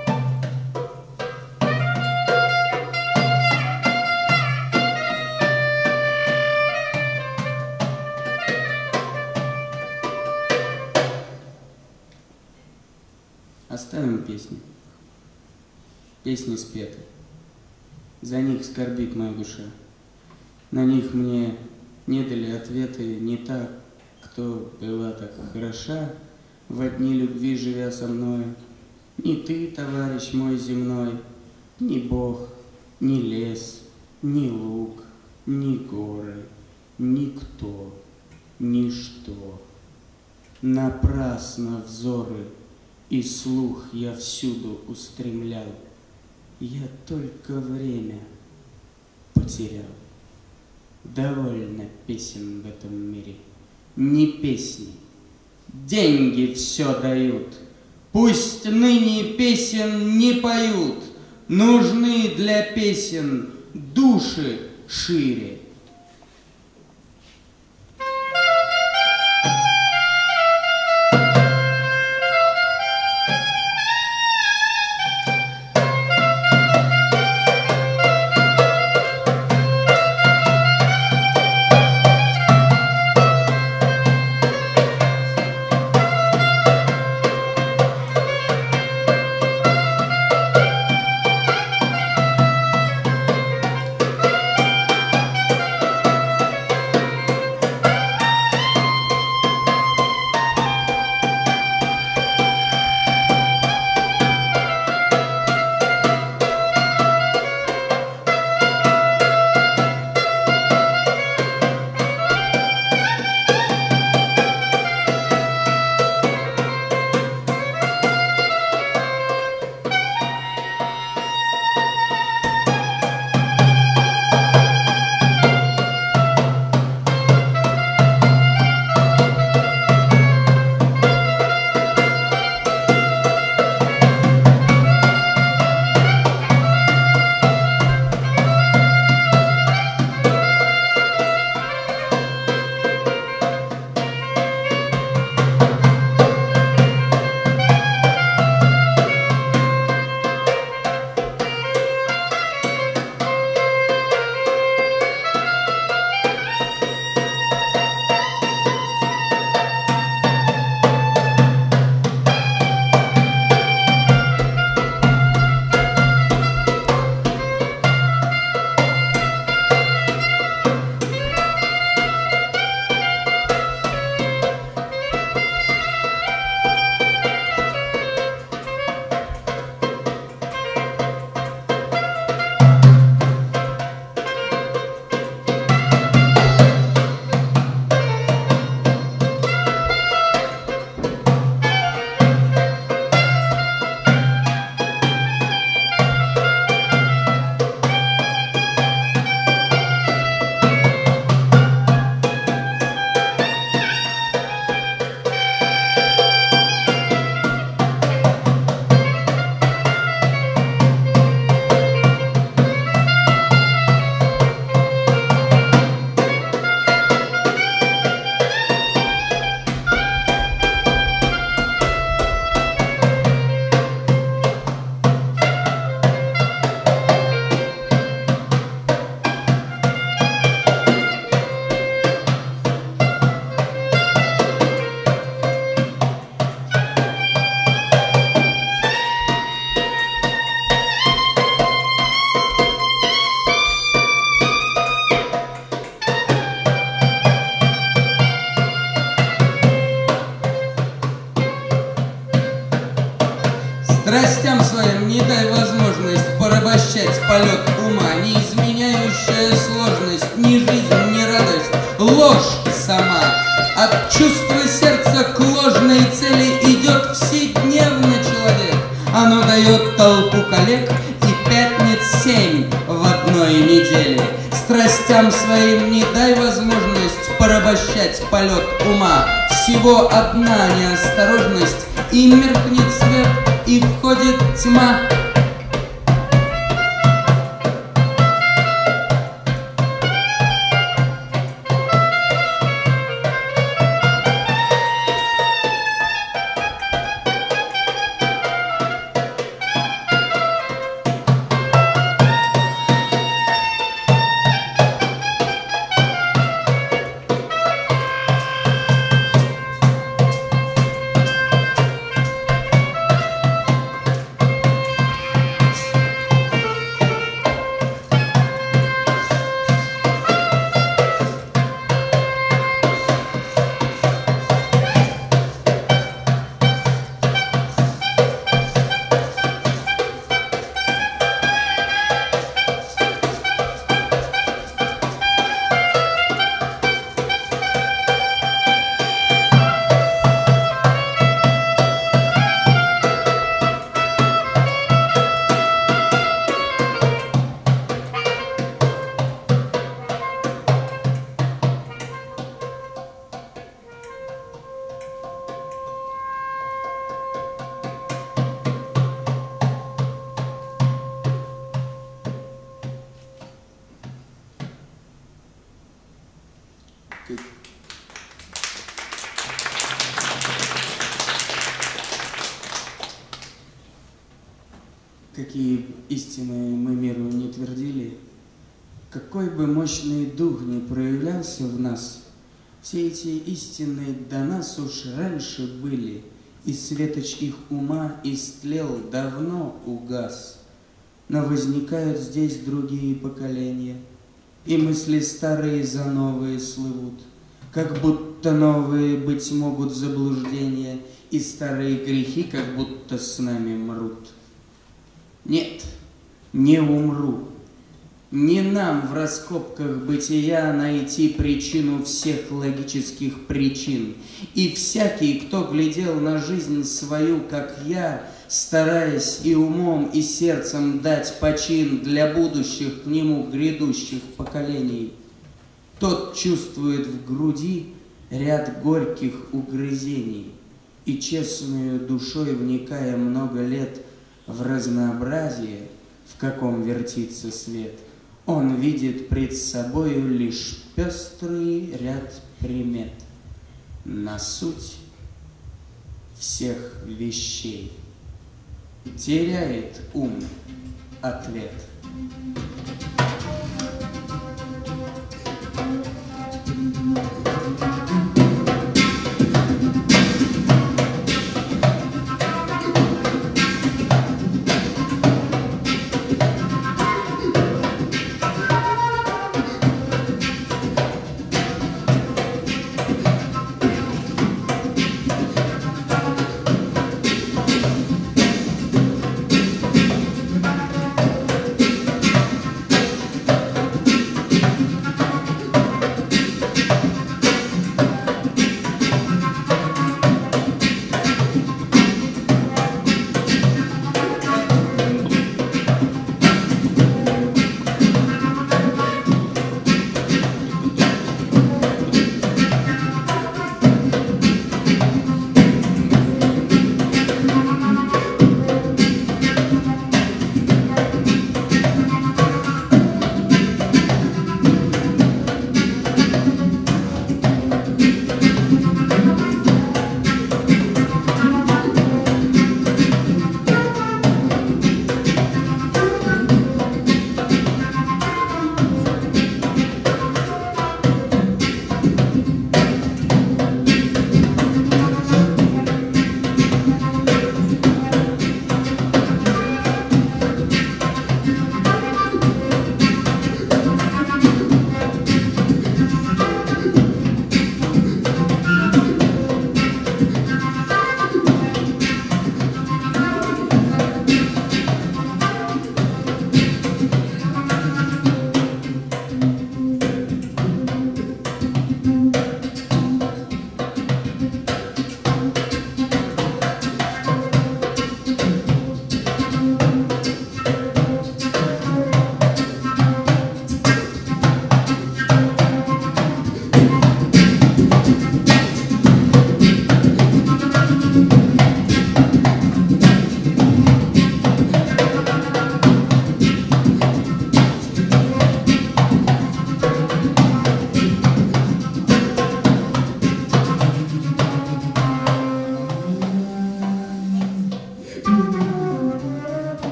Оставим песни. Песни спеты. За них скорбит моя душа. На них мне не дали ответы не та, кто была так хороша, во дни любви живя со мной. Ни ты, товарищ мой земной, ни Бог, ни лес, ни луг, ни горы, никто, ничто. Напрасно взоры и слух я всюду устремлял. Я только время потерял. Довольно песен в этом мире. Не песни, деньги все дают. Пусть ныне песен не поют. Нужны для песен души шире. порабощать полет ума, не изменяющая сложность, ни жизнь, ни радость, ложь сама. От чувства сердца к ложной цели идет вседневно человек. Оно дает толпу коллег и пятниц 7 в одной неделе. Страстям своим не дай возможность порабощать полет ума. Всего одна неосторожность, и меркнет свет, и входит тьма. Какие истины мы миру не твердили, какой бы мощный дух ни проявлялся в нас, все эти истины до нас уж раньше были, и светоч их ума истлел, давно угас. Но возникают здесь другие поколения, и мысли старые за новые слывут, как будто новые быть могут заблуждения, и старые грехи как будто с нами мрут. Нет, не умру. Не нам в раскопках бытия найти причину всех логических причин. И всякий, кто глядел на жизнь свою, как я, стараясь и умом, и сердцем дать почин для будущих к нему грядущих поколений, тот чувствует в груди ряд горьких угрызений, и честную душой, вникая много лет в разнообразие, в каком вертится свет, он видит пред собою лишь пестрый ряд примет на суть всех вещей. Теряет ум ответ.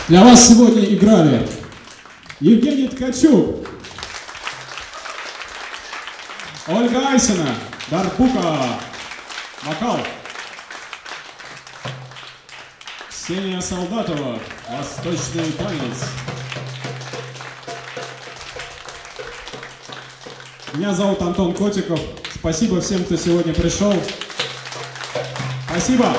Для вас сегодня играли Евгений Ткачук, Ольга Айсина, Дарбука, вокал, Ксения Солдатова, восточный танец. Меня зовут Антон Котиков. Спасибо всем, кто сегодня пришел. Спасибо.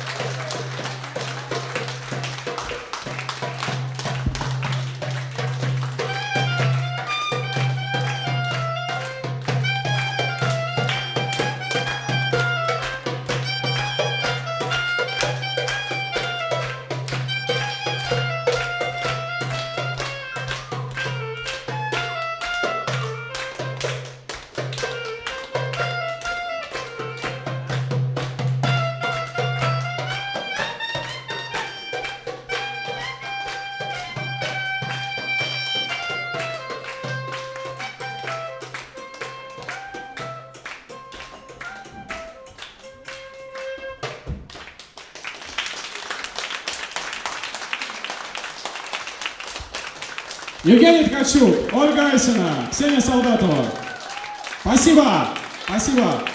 Евгений Ткачук, Ольга Айсина, Ксения Солдатова. Спасибо! Спасибо!